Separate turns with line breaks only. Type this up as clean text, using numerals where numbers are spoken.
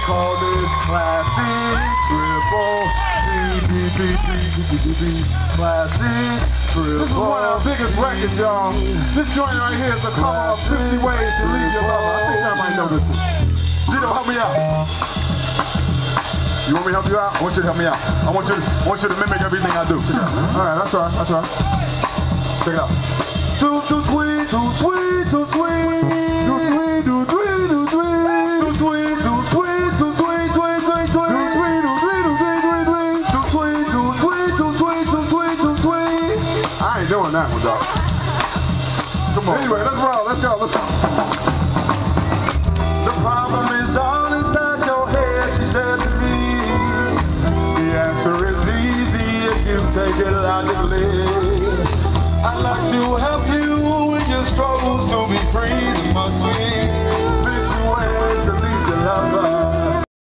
call this classic triple classic triple. This is one of our biggest records, y'all. This joint right here is a cover of 50 Ways to Leave Your Lover. I think I might know this one. Gino, help me out. You want me to help you out? I want you to help me out. I want you to mimic everything I do. All right, that's all right, that's all right. Check it out. Do tweet, do tweet, do tweet, do tweet, do tweet, do tweet, do tweet, do tweet, do tweet, tweet, tweet, tweet, do tweet, do tweet, do tweet, do tweet, do tweet, do tweet, do tweet, do tweet. I ain't doing that one, dog. Come on. Anyway, let's roll. Let's go. Let's go. The problem is all inside your head, she said to me. The answer is easy if you take it logically. I'd like to help you in your struggles to be free. There must be